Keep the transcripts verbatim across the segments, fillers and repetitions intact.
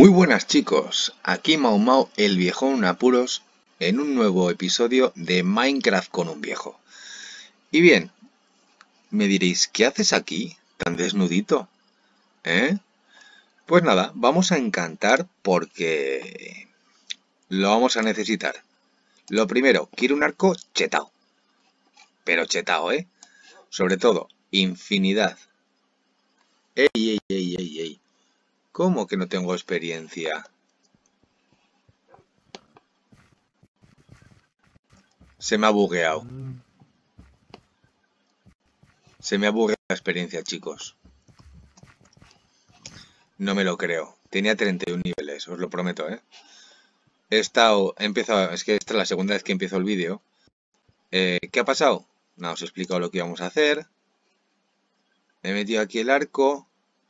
Muy buenas chicos, aquí Mau Mau el viejón en apuros en un nuevo episodio de Minecraft con un viejo. Y bien, me diréis, ¿qué haces aquí tan desnudito? ¿Eh? Pues nada, vamos a encantar porque lo vamos a necesitar. Lo primero, quiero un arco chetao. Pero chetao, ¿eh? Sobre todo, infinidad. Ey, ey, ey, ey, ey. ¿Cómo que no tengo experiencia? Se me ha bugueado. Se me ha bugueado la experiencia, chicos. No me lo creo. Tenía treinta y uno niveles, os lo prometo, ¿eh? He estado... He empezado... Es que esta es la segunda vez que empiezo el vídeo. Eh, ¿qué ha pasado? No, os he explicado lo que íbamos a hacer. He metido aquí el arco.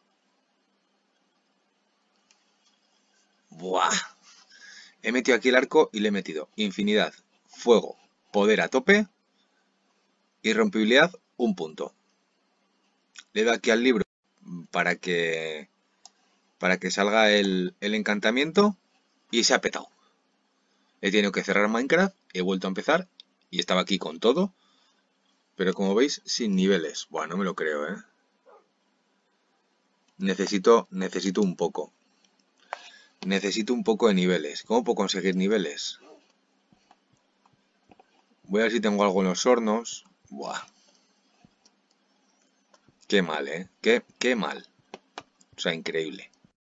¡Buah! He metido aquí el arco y le he metido infinidad, fuego, poder a tope y rompibilidad un punto. Le doy aquí al libro para que... Para que salga el, el encantamiento y se ha petado. He tenido que cerrar Minecraft, he vuelto a empezar y estaba aquí con todo, pero como veis, sin niveles. Buah, no me lo creo, ¿eh? Necesito, necesito un poco. Necesito un poco de niveles. ¿Cómo puedo conseguir niveles? Voy a ver si tengo algo en los hornos. Buah. Qué mal, ¿eh? Qué, qué mal. O sea, increíble.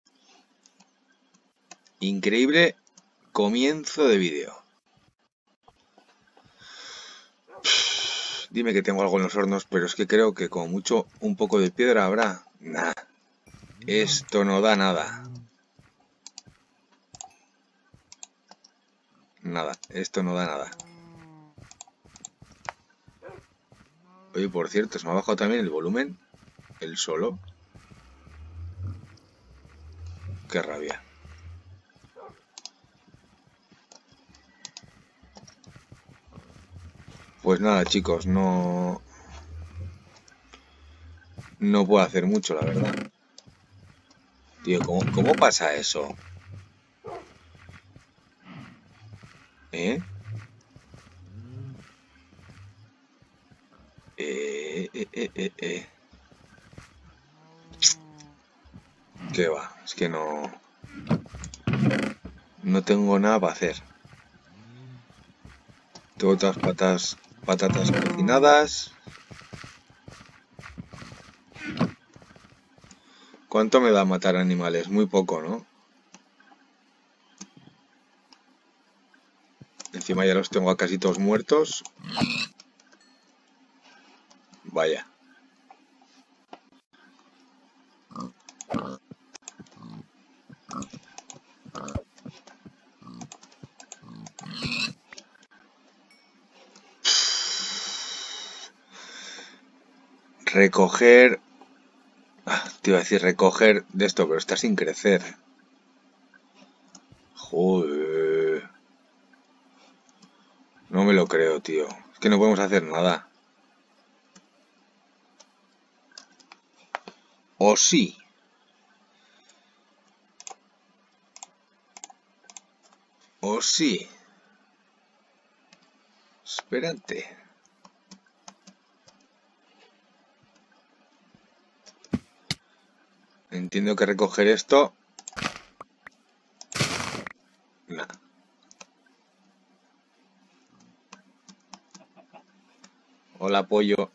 Increíble comienzo de vídeo. Dime que tengo algo en los hornos, pero es que creo que como mucho un poco de piedra habrá. Nah. Esto no da nada. Nada, esto no da nada. Oye, por cierto, se me ha bajado también el volumen. El solo. Qué rabia. Pues nada, chicos, no... No puedo hacer mucho, la verdad. Tío, ¿cómo, cómo pasa eso? ¿Eh? Eh, eh, eh, eh, eh. ¿Qué va? Es que no... No tengo nada para hacer. Tengo otras patas, patatas cocinadas. ¿Cuánto me da matar animales? Muy poco, ¿no? Encima ya los tengo a casi todos muertos. Vaya. Recoger... Ah, te iba a decir recoger de esto, pero está sin crecer. Joder. No me lo creo, tío. Es que no podemos hacer nada. ¿O sí? ¿O sí? Espérate. Entiendo que recoger esto... Nah. Hola, pollo.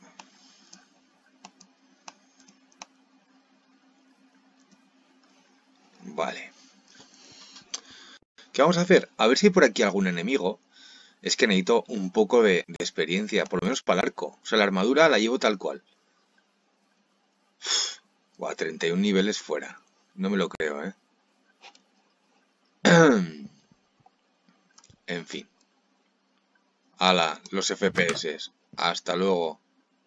Vale. ¿Qué vamos a hacer? A ver si hay por aquí algún enemigo. Es que necesito un poco de, de experiencia, por lo menos para el arco. O sea, la armadura la llevo tal cual. Uf, buah, treinta y uno niveles fuera. No me lo creo, ¿eh? En fin. Ala, los F P S. Hasta luego.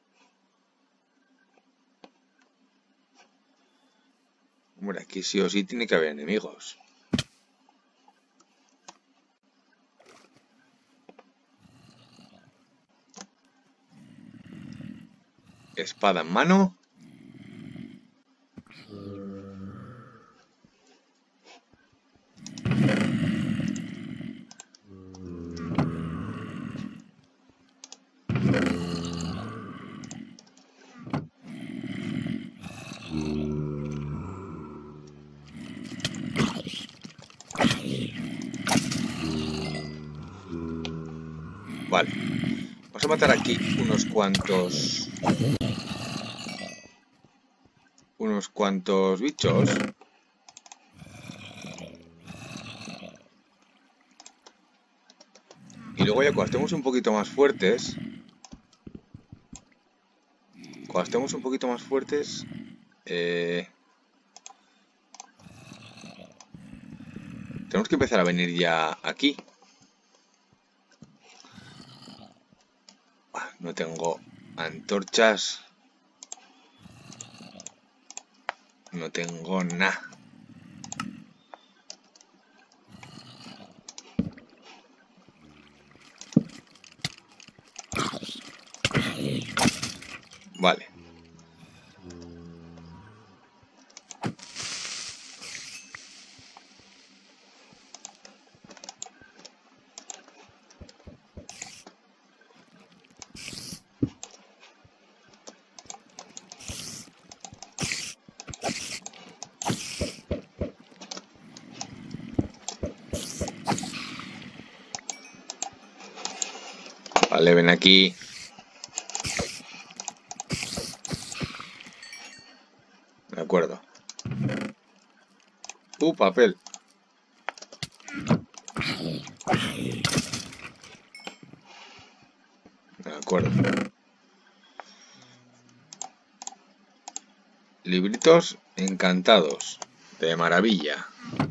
Hombre, aquí sí o sí tiene que haber enemigos. Espada en mano. Vale. Vamos a matar aquí unos cuantos... Unos cuantos bichos. Y luego ya cuando estemos un poquito más fuertes... Cuando estemos un poquito más fuertes... Eh... Tenemos que empezar a venir ya aquí. No tengo antorchas. No tengo nada. Vale. Vale, ven aquí. De acuerdo. Uh, papel. De acuerdo. Libritos encantados. De maravilla.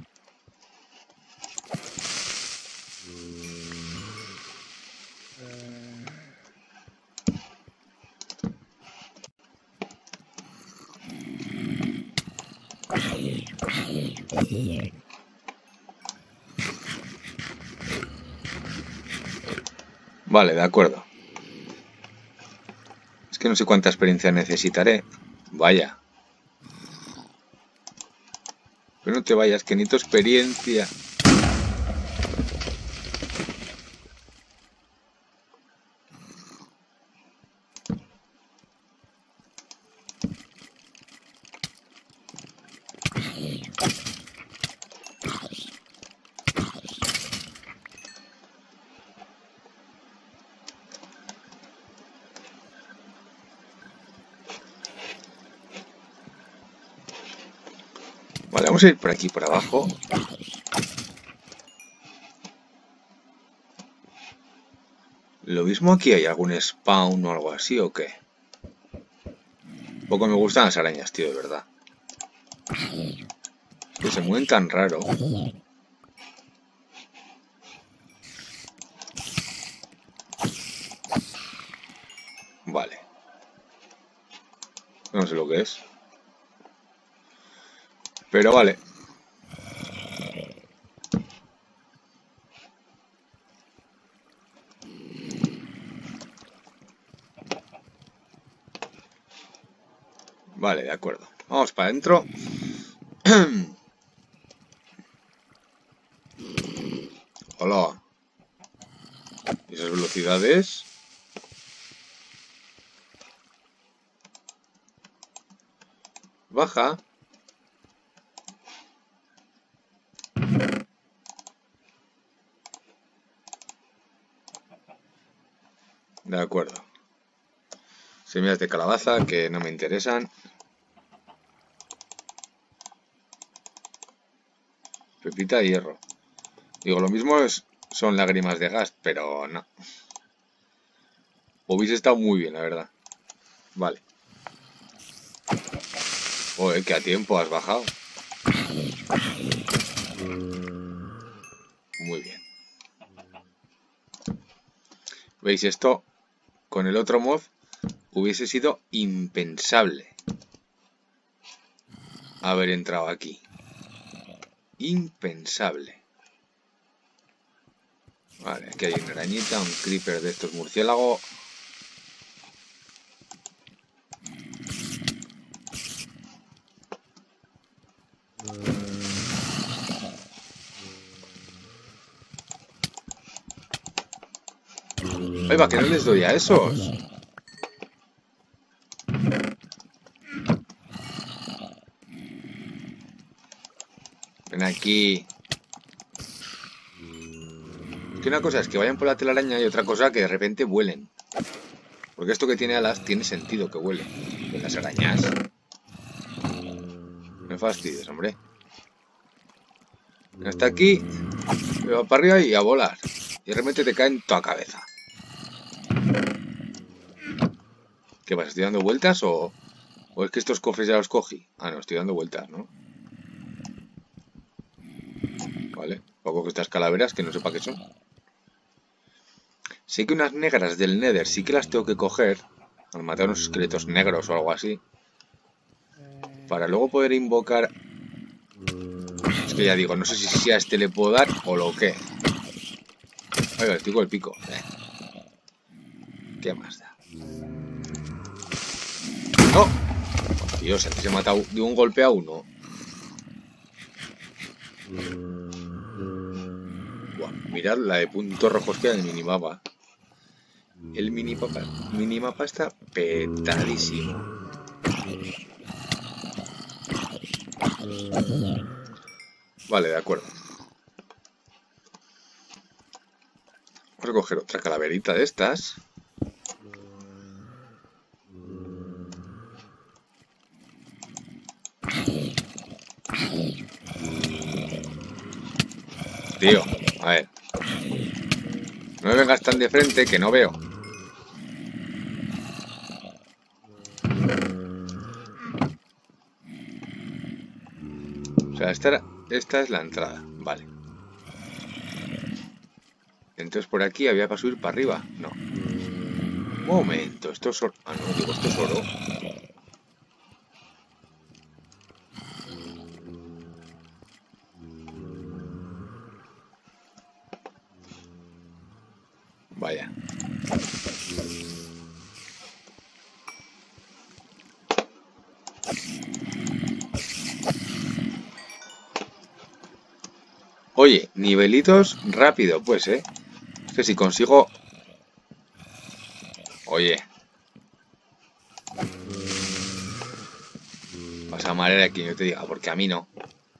Vale, de acuerdo. Es que no sé cuánta experiencia necesitaré. Vaya. Pero no te vayas, que necesito experiencia. Vale, vamos a ir por aquí, por abajo. Lo mismo aquí hay algún spawn o algo así, ¿o qué? Poco me gustan las arañas, tío, de verdad. Es que se mueven tan raro. Vale. No sé lo que es. Pero vale. Vale, de acuerdo. Vamos para adentro. Hola. ¿Y esas velocidades? Baja. De acuerdo. Semillas de calabaza que no me interesan. Pepita de hierro. Digo, lo mismo es, son lágrimas de gas, pero no. Hubiese estado muy bien, la verdad. Vale. Joder, que a tiempo has bajado. Muy bien. ¿Veis? Esto con el otro mod hubiese sido impensable haber entrado aquí. Impensable. Vale, aquí hay una arañita, un creeper de estos murciélagos. Ahí va, que no les doy a esos. Ven aquí. Que una cosa es que vayan por la telaraña y otra cosa que de repente vuelen. Porque esto que tiene alas tiene sentido que vuele. Con las arañas. No me fastidies, hombre. Hasta aquí, me va para arriba y a volar. Y de repente te cae en toda cabeza. ¿Qué pasa? ¿Estoy dando vueltas o, o es que estos cofres ya los cogí? Ah, no, estoy dando vueltas, ¿no? Vale, poco que estas calaveras que no sé para qué son. Sé que unas negras del Nether sí que las tengo que coger. Al matar unos esqueletos negros o algo así. Para luego poder invocar... Es que ya digo, no sé si, si a este le puedo dar o lo que. Oiga, estoy con el pico. Eh. ¿Qué más da? ¡No! Dios, antes he matado de un golpe a uno. Buah, mirad la de puntos rojos que hay en el minimapa. El minimapa, minimapa está petadísimo. Vale, de acuerdo. Vamos a coger otra calaverita de estas. Tío, a ver. No me vengas tan de frente que no veo. O sea, esta, era, esta es la entrada. Vale. Entonces por aquí había para subir para arriba. No. Un momento, esto es oro. Ah, no, digo, esto es oro. Vaya. Oye, nivelitos rápido, pues, ¿eh? Es que si consigo... Oye. Vas a marear a quien yo te diga, porque a mí no.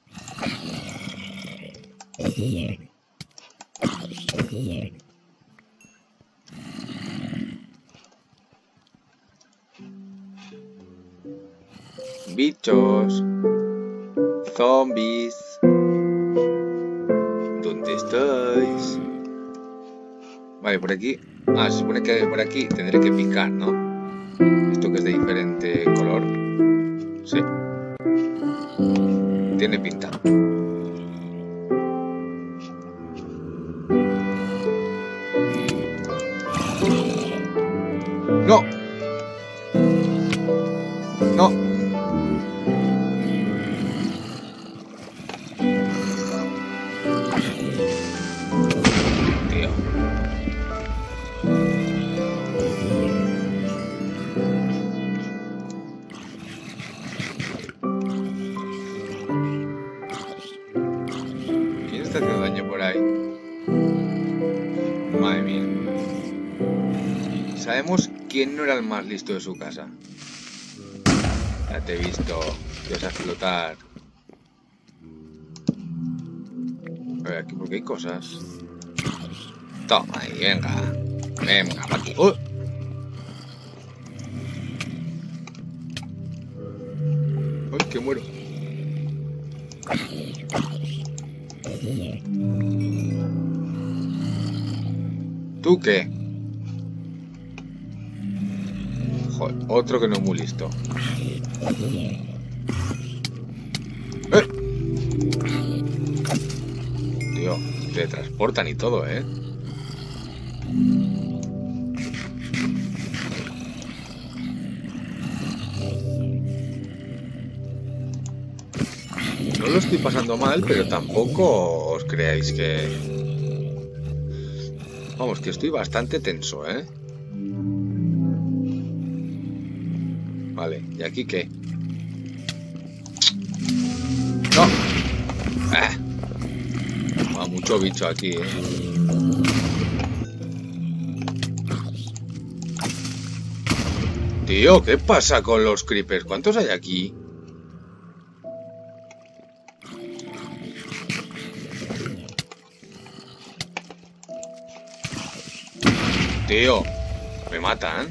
Bichos. Zombies. ¿Dónde estáis? Vale, por aquí... Ah, se supone que por aquí tendré que picar, ¿no? Esto que es de diferente color. Sí. Tiene pinta. ¡No! ¡No! Tío. ¿Quién está haciendo daño por ahí? Madre mía. Sabemos quién no era el más listo de su casa. Ya te he visto. Te vas a explotar. A ver, aquí porque hay cosas. Toma ahí, venga. Venga, pa' aquí. ¡Oh! ¡Ay, que muero! ¿Tú qué? Joder, otro que no es muy listo. ¡Eh! Tío, te transportan y todo, ¿eh? No lo estoy pasando mal, pero tampoco os creáis que... Vamos, que estoy bastante tenso, ¿eh? Vale, ¿y aquí qué? ¡No! ¡Ah! Ah, mucho bicho aquí, ¿eh? Tío, ¿qué pasa con los creepers? ¿Cuántos hay aquí? Tío, me matan.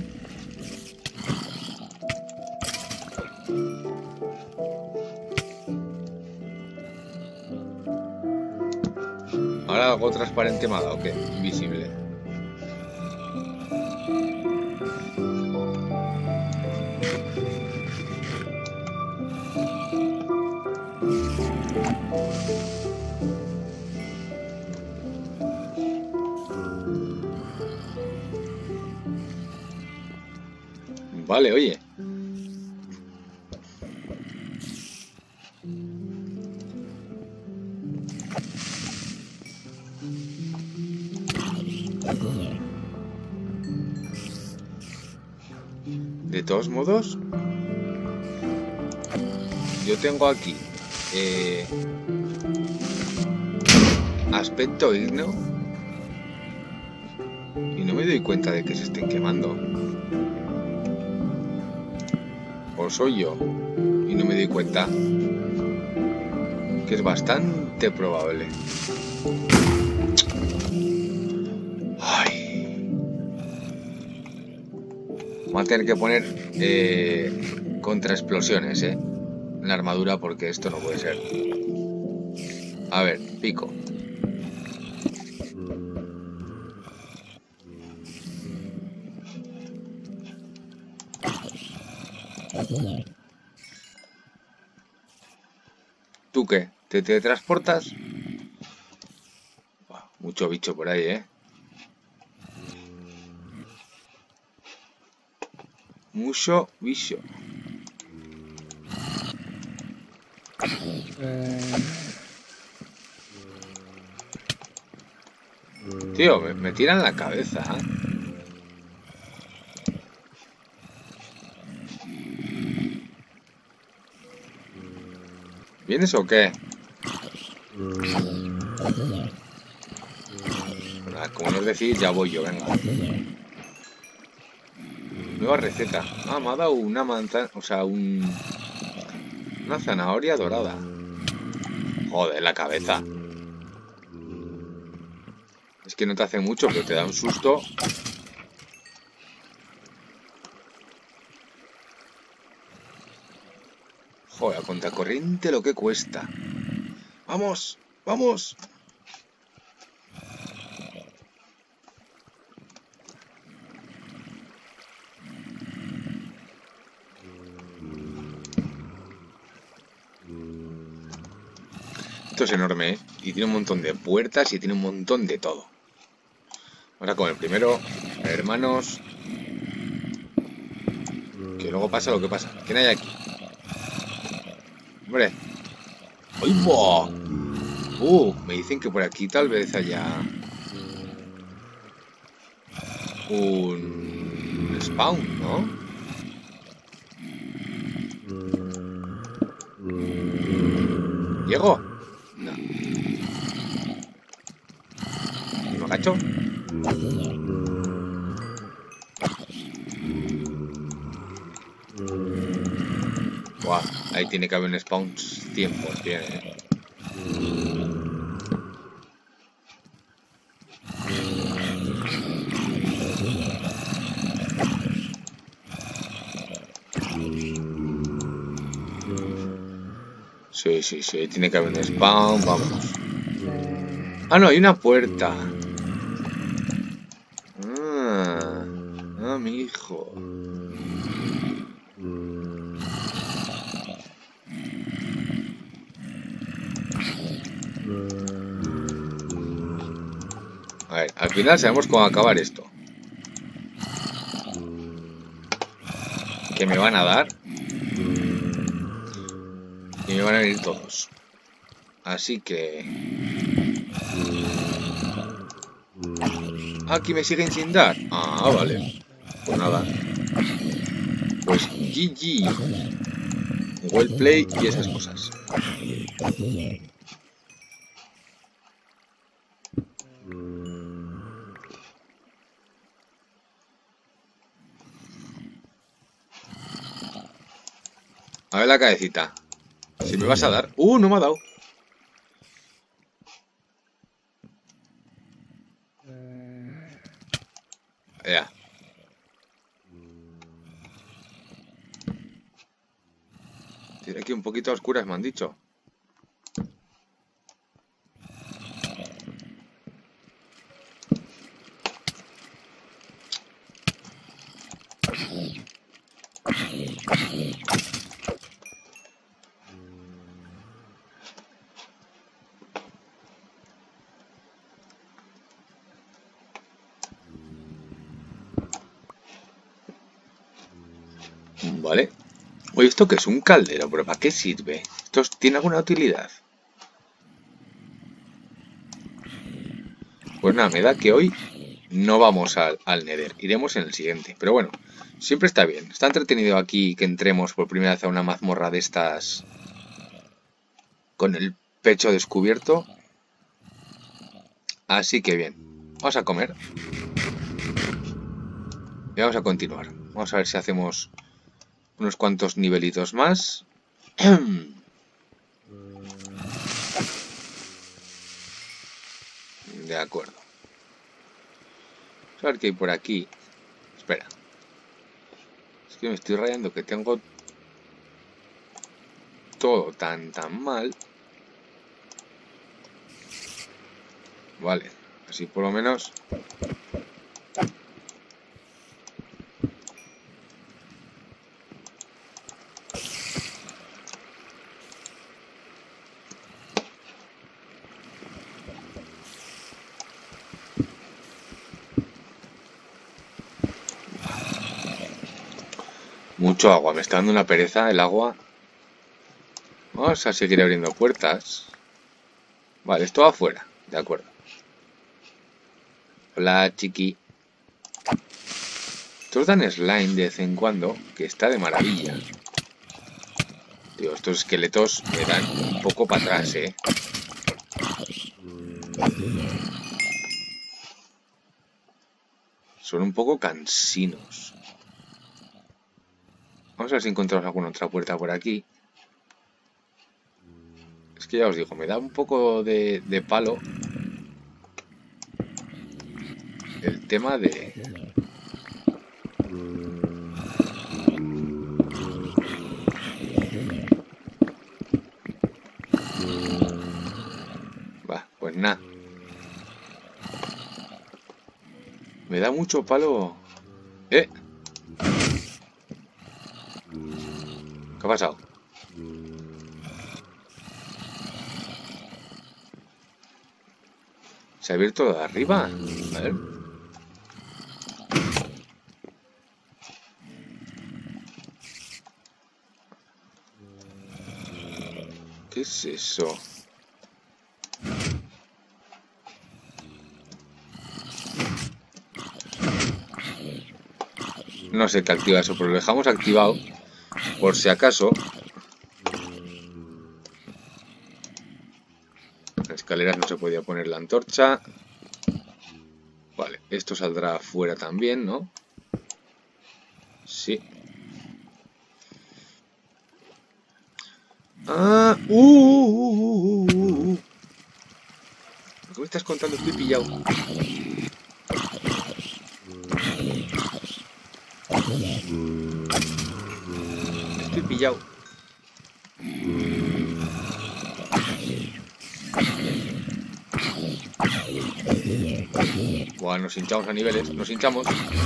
Ahora algo transparente me ha dado, ¿qué? Invisible. Vale, oye. De todos modos, yo tengo aquí eh, aspecto ígneo y no me doy cuenta de que se estén quemando. O soy yo y no me doy cuenta, que es bastante probable. Ay. Vamos a tener que poner eh, contraexplosiones, eh, en la armadura, porque esto no puede ser. A ver, pico. ¿Tú qué? ¿Te teletransportas? Wow, mucho bicho por ahí, ¿eh? Mucho bicho. Tío, me, me tiran la cabeza, ¿eh? ¿Vienes o qué? Nada, como nos decís, ya voy yo, venga. Nueva receta. Ah, me ha dado una manzana, o sea, un... una zanahoria dorada. Joder, la cabeza. Es que no te hace mucho, pero te da un susto. Joder, a contracorriente lo que cuesta. ¡Vamos! ¡Vamos! Esto es enorme, ¿eh? Y tiene un montón de puertas y tiene un montón de todo. Vamos a comer primero, hermanos. Que luego pasa lo que pasa. ¿Quién hay aquí? Hombre. ¡Ay, boh! Uh, me dicen que por aquí tal vez haya un spawn, ¿no? ¿Llego? No. ¿Me agacho? Buah, ahí tiene que haber un spawn cien por cien, ¿eh? Sí, sí, sí, tiene que haber un spawn, vamos. Ah, no, hay una puerta. Ah, ah, mi hijo. A ver, al final sabemos cómo acabar esto. Que me van a dar. Y me van a venir todos. Así que... Aquí me siguen sin dar. Ah, vale. Pues nada. Pues G G. Well play y esas cosas. A ver la cabecita. Si me vas a dar... ¡Uh! No me ha dado. Ya. Tiene aquí un poquito a oscuras, me han dicho. Vale. Oye, ¿esto qué es? Un caldero, pero ¿para qué sirve? ¿Esto tiene alguna utilidad? Pues nada, me da que hoy no vamos al, al Nether, iremos en el siguiente. Pero bueno, siempre está bien. Está entretenido aquí que entremos por primera vez a una mazmorra de estas con el pecho descubierto. Así que bien, vamos a comer. Y vamos a continuar. Vamos a ver si hacemos unos cuantos nivelitos más. De acuerdo. Vamos a ver qué hay por aquí. Espera. Es que me estoy rayando que tengo todo tan tan mal. Vale. Así por lo menos. Mucho agua, me está dando una pereza el agua. Vamos a seguir abriendo puertas. Vale, esto va afuera, de acuerdo. Hola, chiqui. Estos dan slime de vez en cuando, que está de maravilla. Tío, estos esqueletos me dan un poco para atrás, eh. Son un poco cansinos. Vamos a ver si encontramos alguna otra puerta por aquí. Es que ya os digo, me da un poco de, de palo el tema de... Va, pues nada. Me da mucho palo... ¿Eh? ¿Qué ha pasado? ¿Se ha abierto de arriba? A ver. ¿Qué es eso? No sé qué activa eso, pero lo dejamos activado por si acaso. En escaleras no se podía poner la antorcha. Vale, esto saldrá afuera también, ¿no? Sí. Ah, uh, uh, uh, uh, uh. ¿Qué me estás contando? Estoy pillado. Estoy pillado. Buah, nos hinchamos a niveles, nos hinchamos.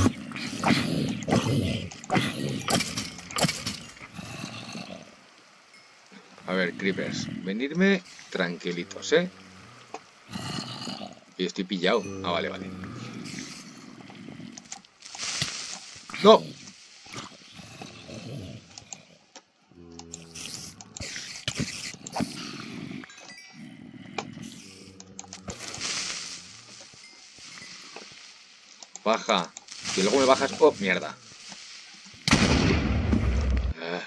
A ver, creepers, venirme tranquilitos, ¿eh? Y estoy pillado. Ah, vale, vale. ¡No! Baja. Que luego me bajas. ¡Oh, mierda! Ah.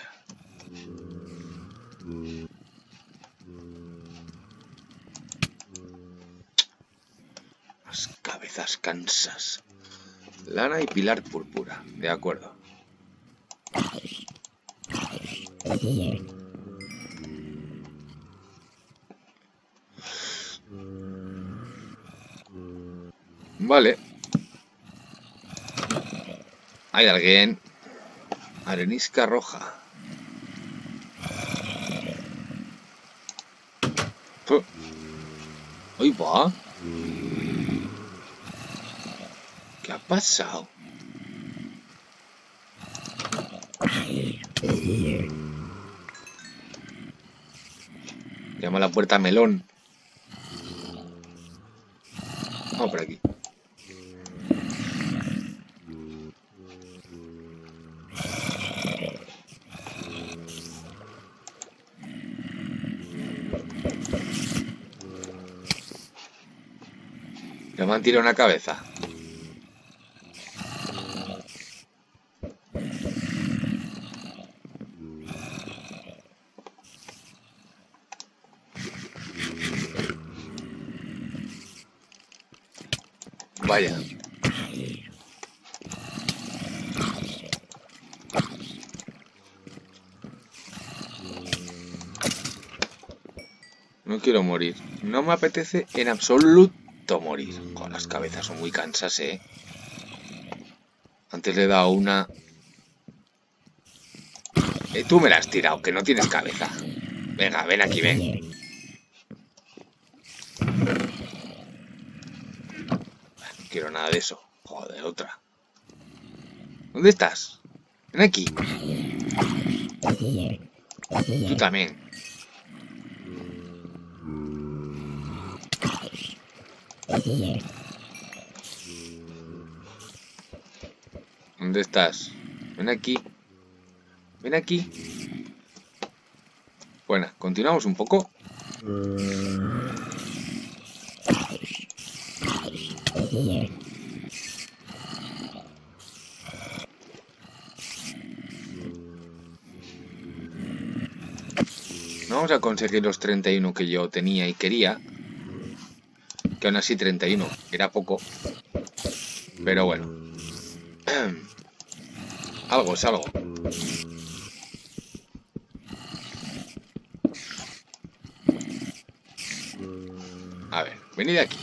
Las cabezas cansas. Lana y pilar púrpura. De acuerdo. Vale. Hay alguien. Arenisca roja. ¡Ahí va! ¿Qué ha pasado? Llama a la puerta melón. Vamos por aquí. Le me han tirado una cabeza. Vaya. No quiero morir. No me apetece en absoluto morir. Con las cabezas son muy cansas, eh. Antes le he dado una. Eh, tú me la has tirado, que no tienes cabeza. Venga, ven aquí, ven. No quiero nada de eso. Joder, otra. ¿Dónde estás? Ven aquí. Tú también. ¿Dónde estás? Ven aquí. Ven aquí. Bueno, continuamos un poco. No vamos a conseguir los treinta y uno que yo tenía y quería. Que aún así treinta y uno era poco. Pero bueno. Algo es algo. A ver, venid aquí.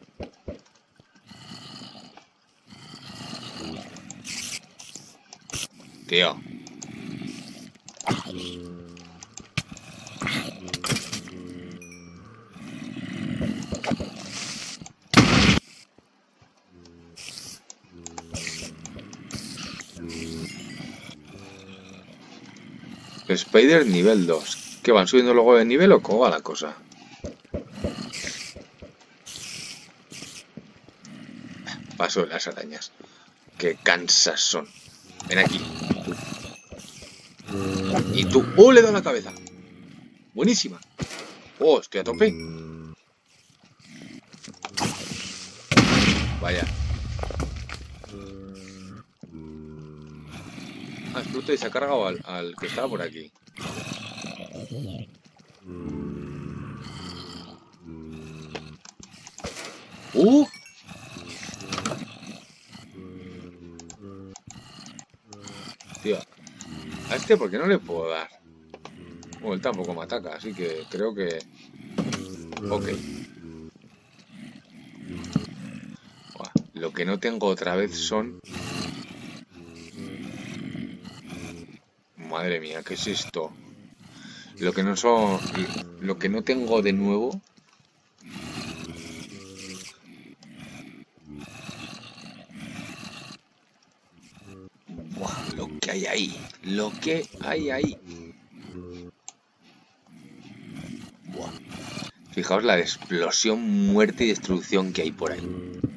Tío. Spider nivel dos. ¿Qué van subiendo luego de nivel o cómo va la cosa? Paso de las arañas. Qué cansas son. Ven aquí. Y tú. ¡Oh! Le he dado la cabeza. Buenísima. Oh, estoy a tope. Vaya. Ah, explota y se ha cargado al, al que estaba por aquí. ¡Uh! Tío. A este, ¿por qué no le puedo dar? Bueno, él tampoco me ataca, así que creo que... Ok. Buah, lo que no tengo otra vez son... Madre mía, ¿qué es esto? Lo que no son... Lo que no tengo de nuevo... Buah, lo que hay ahí. Lo que hay ahí. Buah. Fijaos la explosión, muerte y destrucción que hay por ahí.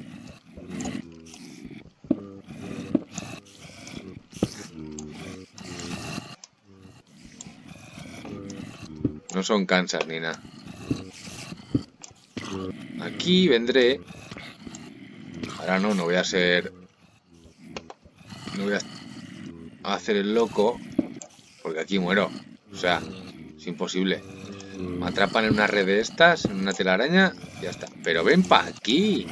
No son cansas ni nada. Aquí vendré. Ahora no, no voy a ser... No voy a hacer el loco. Porque aquí muero. O sea, es imposible. Me atrapan en una red de estas, en una telaraña, y ya está. Pero ven pa' aquí.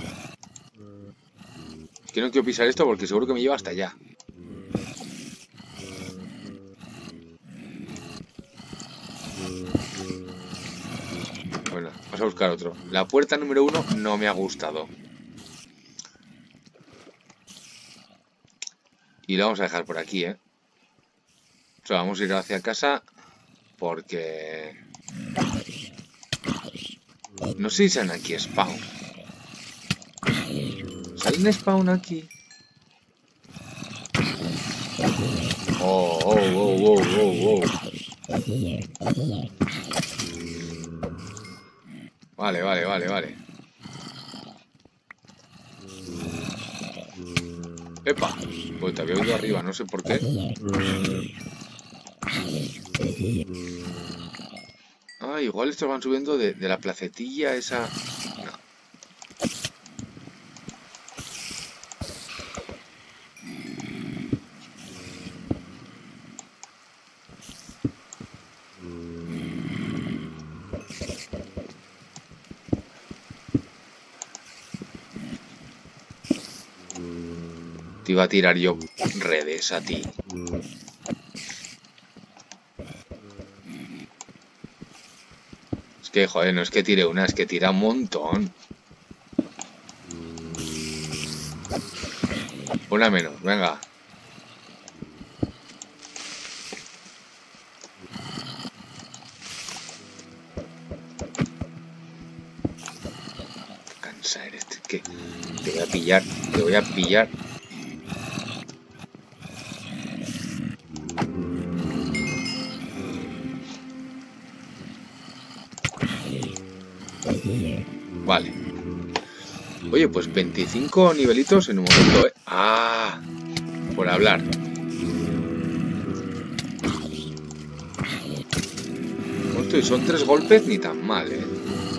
Es que no quiero pisar esto porque seguro que me lleva hasta allá. Bueno, vamos a buscar otro. La puerta número uno no me ha gustado. Y lo vamos a dejar por aquí, ¿eh? O sea, vamos a ir hacia casa porque... No sé si salen aquí spawn. ¿Salen spawn aquí? Oh, oh, oh, oh, oh, oh. Vale, vale, vale, vale. ¡Epa! Pues te había oído arriba, no sé por qué. Ah, igual estos van subiendo de, de la placetilla esa... No. Te iba a tirar yo redes a ti. Es que, joder, no es que tire una, es que tira un montón. Una menos, venga. Qué cansa eres, es que te voy a pillar, te voy a pillar. Vale. Oye, pues veinticinco nivelitos en un momento, ¿eh? Ah, por hablar. Hostia, son tres golpes ni tan mal, ¿eh?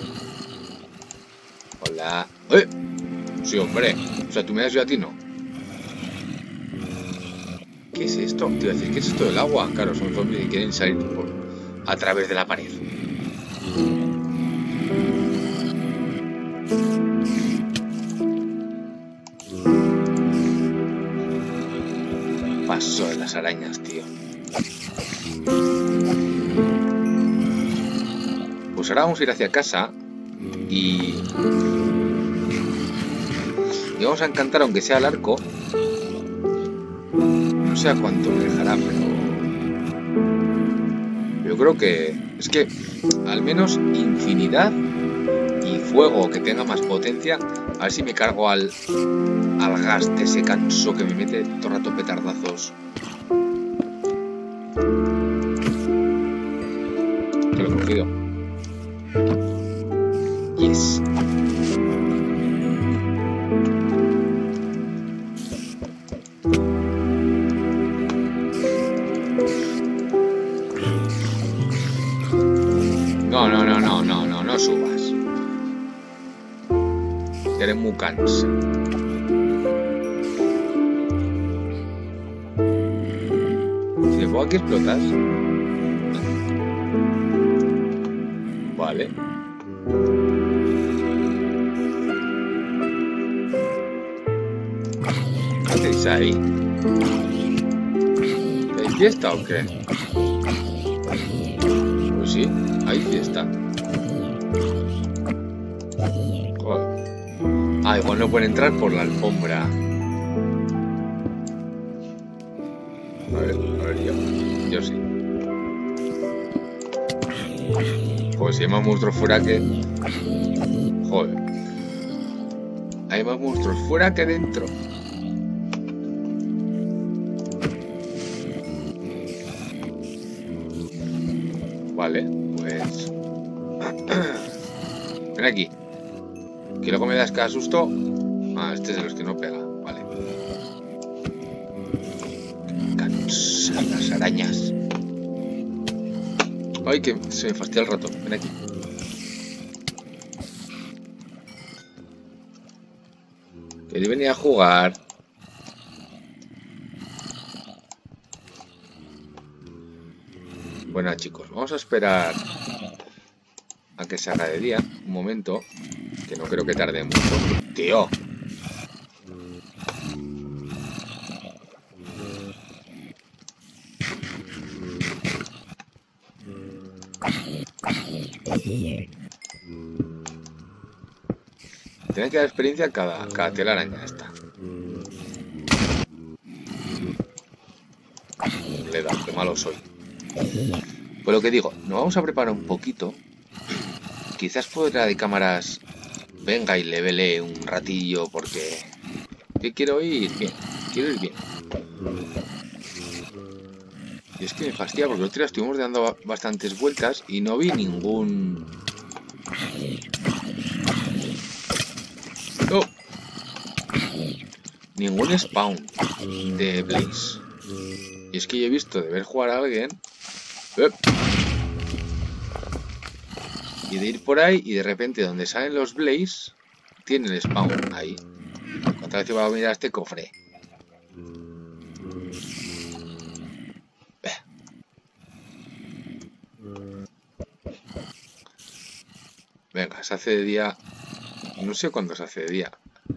Hola. ¡Eh! Sí, hombre. O sea, tú me das, yo a ti no. ¿Qué es esto? Te iba a decir, ¿qué es esto del agua? Claro, son zombies que quieren salir por... a través de la pared. Paso de las arañas, tío. Pues ahora vamos a ir hacia casa y... y vamos a encantar, aunque sea el arco. No sé a cuánto me dejará, pero... yo creo que... es que al menos infinidad y fuego que tenga más potencia. A ver si me cargo al... al gas de ese canso que me mete todo el rato petardazos. Que lo he cogido. Yes. No, no, no, no, no, no, no subas. Eres muy cansa. Si me pongo aquí explotas. Vale. ¿Qué hacéis ahí? ¿Hay fiesta o qué? Pues sí, hay fiesta. Joder. Ah, igual no pueden entrar por la alfombra. A ver, a ver, yo. Yo sí. Pues si hay más monstruos fuera que... joder. Hay más monstruos fuera que dentro. Vale, pues... ven aquí. Que luego me das cada susto. Ah, este es de los que no pega. Vale. Cansan las arañas. Ay, que se me fastidia el ratón. Ven aquí. Que venía a jugar. Bueno, chicos, vamos a esperar a que se haga de día. Un momento, que no creo que tarde mucho. Tío. Tiene que dar experiencia cada, cada telaraña esta. qué malo soy. Pues lo que digo, nos vamos a preparar un poquito. Quizás podrá de cámaras venga y le vele un ratillo porque... ¿Qué quiero ir? Bien, quiero ir bien. Y es que me fastidia porque los otro día estuvimos dando bastantes vueltas y no vi ningún... ¡Oh! Ningún spawn de Blaze. Y es que yo he visto de ver jugar a alguien... ¡Eh! Y de ir por ahí y de repente donde salen los Blaze tiene el spawn ahí. ¿Cuántas veces va a mirar este cofre? Venga, se hace de día. No sé cuándo se hace de día.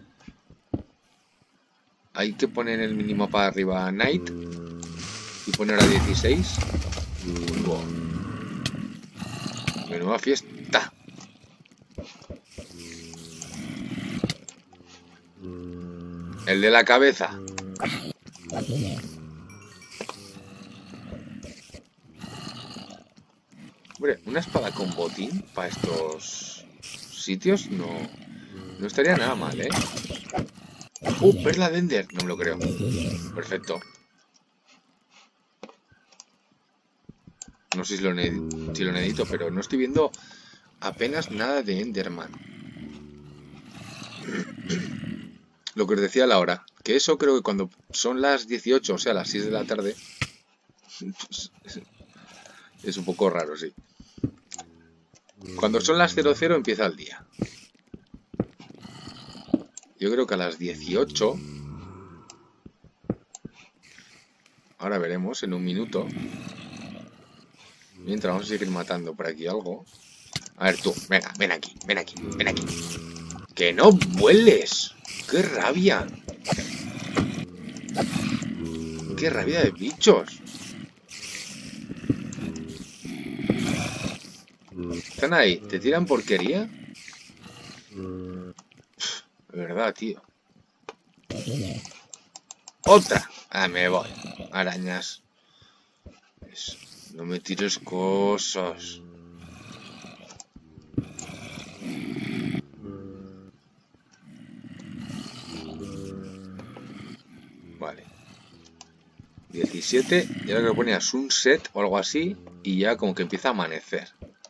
Hay que poner el mínimo para arriba night y poner a dieciséis. Wow. Menuda fiesta. El de la cabeza. Hombre, una espada con botín para estos sitios no, no estaría nada mal, ¿eh? ¡Uh! Perla de Ender. No me lo creo. Perfecto. No sé si lo, si lo necesito, pero no estoy viendo apenas nada de Enderman. Lo que os decía a la hora, que eso creo que cuando son las dieciocho, o sea, las seis de la tarde, es un poco raro, sí. Cuando son las cero cero empieza el día. Yo creo que a las dieciocho, ahora veremos en un minuto. Mientras vamos a seguir matando por aquí algo. A ver tú, venga, ven aquí, ven aquí, ven aquí. ¡Que no vueles! ¡Qué rabia! ¡Qué rabia de bichos! ¿Están ahí? ¿Te tiran porquería? De verdad, tío. ¡Otra! Ah, me voy. Arañas. No me tires cosas. Vale. diecisiete. Y ahora que lo ponía sunset o algo así. Y ya como que empieza a amanecer.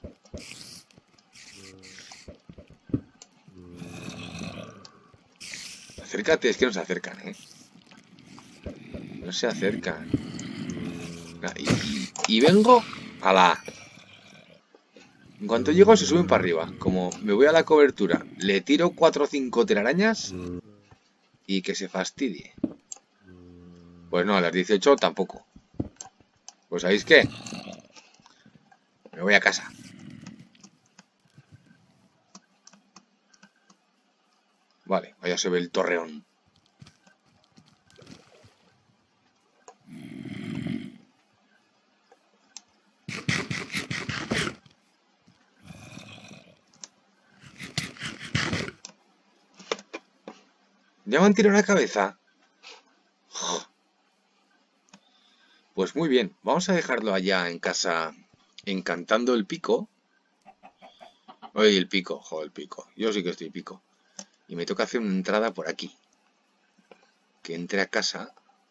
Acércate, es que no se acercan, ¿eh? No se acercan. Y, y, y vengo a la... En cuanto llego se suben para arriba. Como me voy a la cobertura, le tiro cuatro o cinco telarañas y que se fastidie. Pues no, a las dieciocho tampoco. Pues ¿sabéis qué? Me voy a casa. Vale, vaya se ve el torreón. ¿Ya me han tirado la cabeza? Pues muy bien, vamos a dejarlo allá en casa encantando el pico. Oye, el pico, joder, el pico. Yo sí que estoy pico. Y me toca hacer una entrada por aquí. Que entre a casa.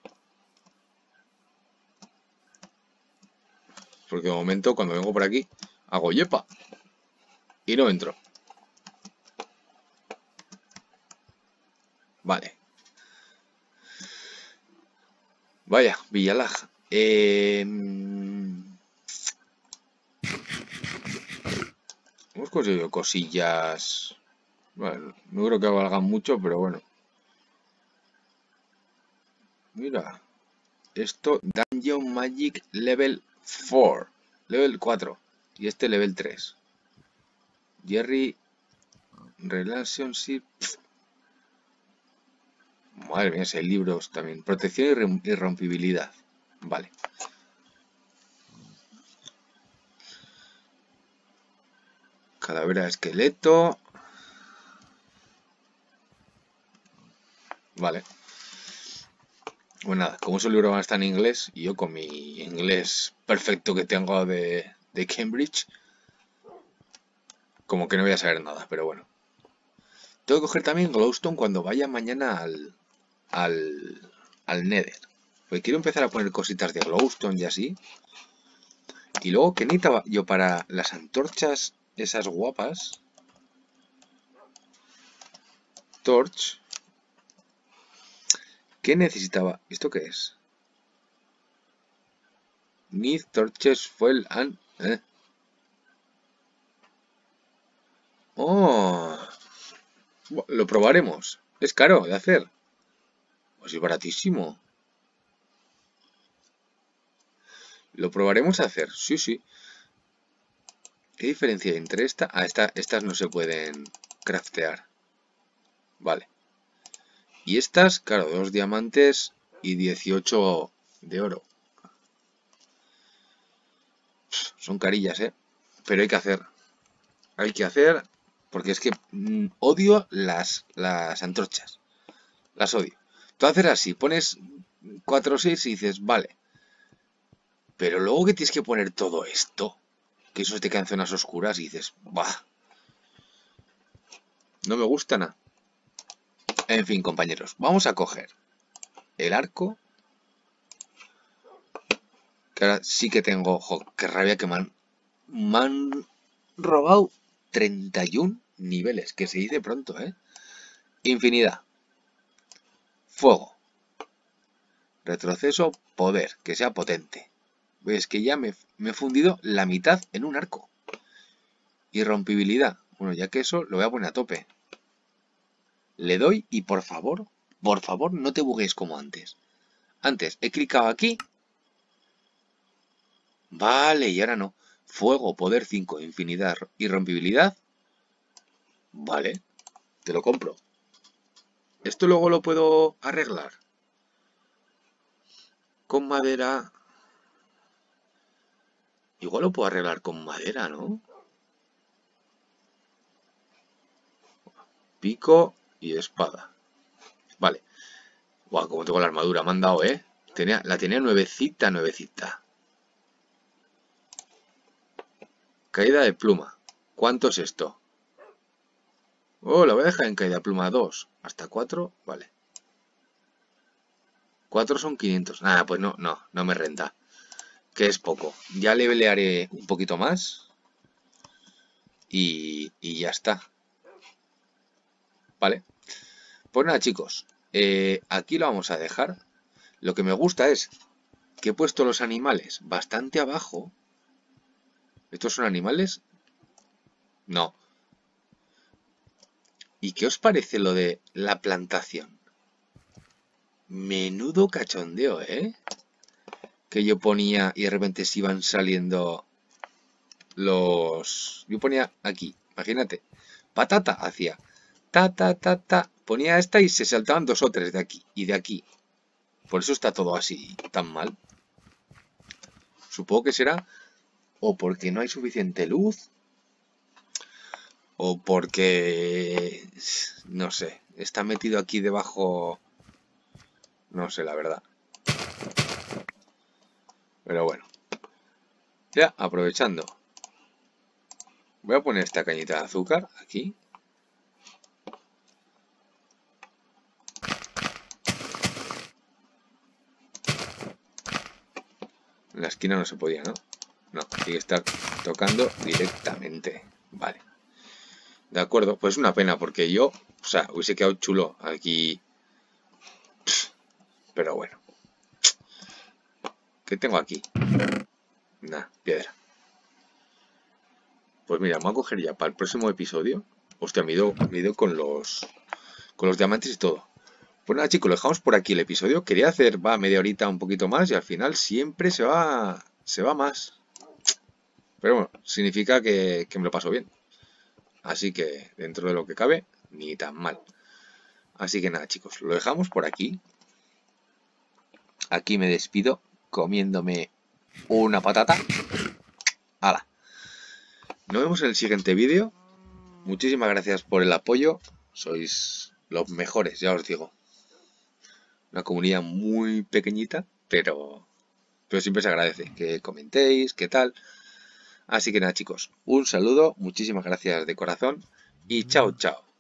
Porque de momento cuando vengo por aquí hago yepa. Y no entro. Vale. Vaya, Villalag. Eh... Hemos conseguido cosillas. Bueno, no creo que valgan mucho, pero bueno. Mira. Esto, Dungeon Magic Level cuatro. Level cuatro. Y este Level tres. Jerry Relationship. Madre mía, hay libros también. Protección y irrompibilidad. Vale. Calavera de esqueleto. Vale. Pues nada, como ese libro está en inglés, y yo con mi inglés perfecto que tengo de, de Cambridge, como que no voy a saber nada, pero bueno. Tengo que coger también Glowstone cuando vaya mañana al, al, al Nether. Porque quiero empezar a poner cositas de Glowstone y así. Y luego, ¿qué necesitaba yo para las antorchas esas guapas? Torch. ¿Qué necesitaba? ¿Esto qué es? Need torches, fuel and... ¿eh? Oh, lo probaremos. Es caro de hacer. Pues es baratísimo. Lo probaremos a hacer. Sí, sí. ¿Qué diferencia hay entre esta? Ah, esta, estas no se pueden craftear. Vale. Y estas, claro, dos diamantes y dieciocho de oro. Son carillas, ¿eh? Pero hay que hacer. Hay que hacer. Porque es que mmm, odio las, las antorchas. Las odio. Tú haces así, pones cuatro o seis y dices, vale. Pero luego que tienes que poner todo esto, que eso te queda en zonas oscuras y dices, bah. No me gusta nada. En fin, compañeros, vamos a coger el arco. Que ahora sí que tengo, ojo, qué rabia que me han, me han robado treinta y uno niveles, que se dice pronto, ¿eh? Infinidad. Fuego. Retroceso, poder, que sea potente. Ves que ya me, me he fundido la mitad en un arco. Irrompibilidad. Bueno, ya que eso lo voy a poner a tope. Le doy y por favor, por favor, no te bugues como antes. Antes he clicado aquí. Vale, y ahora no. Fuego, poder cinco, infinidad, irrompibilidad. Vale, te lo compro. Esto luego lo puedo arreglar. Con madera. Igual lo puedo arreglar con madera, ¿no? Pico y espada. Vale. Guau, como tengo la armadura, me han dado, ¿eh? Tenía, la tenía nuevecita, nuevecita. Caída de pluma. ¿Cuánto es esto? Oh, la voy a dejar en caída de pluma dos. Hasta cuatro, vale. cuatro son quinientos. Ah, pues no, no, no me renta. Que es poco. Ya le levelearé un poquito más. Y, y ya está. Vale. Pues nada, chicos. Eh, aquí lo vamos a dejar. Lo que me gusta es que he puesto los animales bastante abajo. ¿Estos son animales? No. ¿Y qué os parece lo de la plantación? Menudo cachondeo, ¿eh? Que yo ponía y de repente se iban saliendo los... Yo ponía aquí, imagínate. Patata hacía ta, ta, ta, ta. Ponía esta y se saltaban dos o tres de aquí y de aquí. Por eso está todo así tan mal. Supongo que será o porque no hay suficiente luz o porque... no sé, está metido aquí debajo... No sé, la verdad. Pero bueno. Ya, aprovechando. Voy a poner esta cañita de azúcar aquí. En la esquina no se podía, ¿no? No, tiene que estar tocando directamente. Vale. De acuerdo, pues una pena porque yo, o sea, hubiese quedado chulo aquí. Pero bueno. ¿Qué tengo aquí? Nah, piedra. Pues mira, me voy a coger ya para el próximo episodio. Hostia, me he ido, me he ido con los con los diamantes y todo. Pues nada, chicos, lo dejamos por aquí el episodio. Quería hacer, va, media horita, un poquito más, y al final siempre se va, se va más. Pero bueno, significa que, que me lo paso bien. Así que, dentro de lo que cabe, ni tan mal. Así que nada, chicos, lo dejamos por aquí. Aquí me despido comiéndome una patata. ¡Hala! Nos vemos en el siguiente vídeo. Muchísimas gracias por el apoyo. Sois los mejores, ya os digo. una comunidad muy pequeñita, pero, pero siempre se agradece que comentéis, qué tal. Así que nada, chicos, un saludo, muchísimas gracias de corazón y chao, chao.